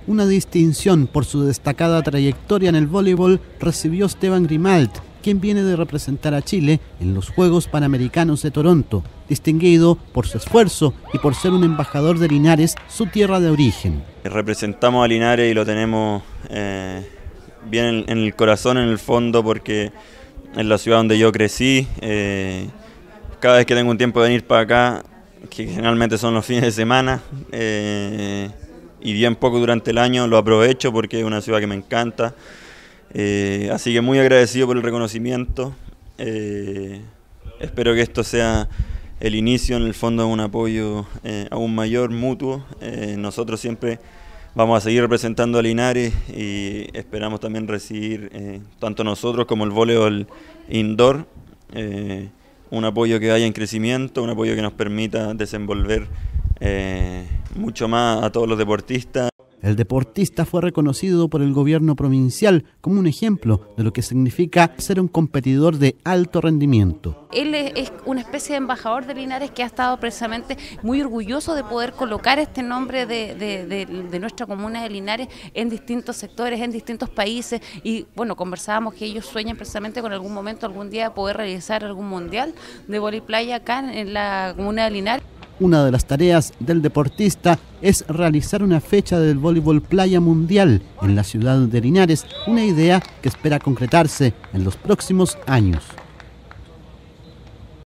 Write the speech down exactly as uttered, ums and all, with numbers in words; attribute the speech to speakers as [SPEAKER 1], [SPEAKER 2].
[SPEAKER 1] Una distinción por su destacada trayectoria en el voleibol recibió Esteban Grimalt, quien viene de representar a Chile en los Juegos Panamericanos de Toronto, distinguido por su esfuerzo y por ser un embajador de Linares, su tierra de origen.
[SPEAKER 2] Representamos a Linares y lo tenemos eh, bien en, en el corazón, en el fondo, porque es la ciudad donde yo crecí. Eh, cada vez que tengo un tiempo de venir para acá, que generalmente son los fines de semana, eh, y bien poco durante el año, lo aprovecho porque es una ciudad que me encanta. Eh, así que muy agradecido por el reconocimiento. Eh, espero que esto sea el inicio, en el fondo, de un apoyo eh, aún mayor, mutuo. Eh, nosotros siempre vamos a seguir representando a Linares y esperamos también recibir, eh, tanto nosotros como el voleibol indoor, eh, un apoyo que vaya en crecimiento, un apoyo que nos permita desenvolver eh, mucho más a todos los deportistas.
[SPEAKER 1] El deportista fue reconocido por el gobierno provincial como un ejemplo de lo que significa ser un competidor de alto rendimiento.
[SPEAKER 3] Él es una especie de embajador de Linares que ha estado precisamente muy orgulloso de poder colocar este nombre de, de, de, de nuestra comuna de Linares en distintos sectores, en distintos países, y bueno, conversábamos que ellos sueñan precisamente con algún momento, algún día poder realizar algún mundial de voleibol playa acá en la comuna de Linares.
[SPEAKER 1] Una de las tareas del deportista es realizar una fecha del voleibol playa mundial en la ciudad de Linares, una idea que espera concretarse en los próximos años.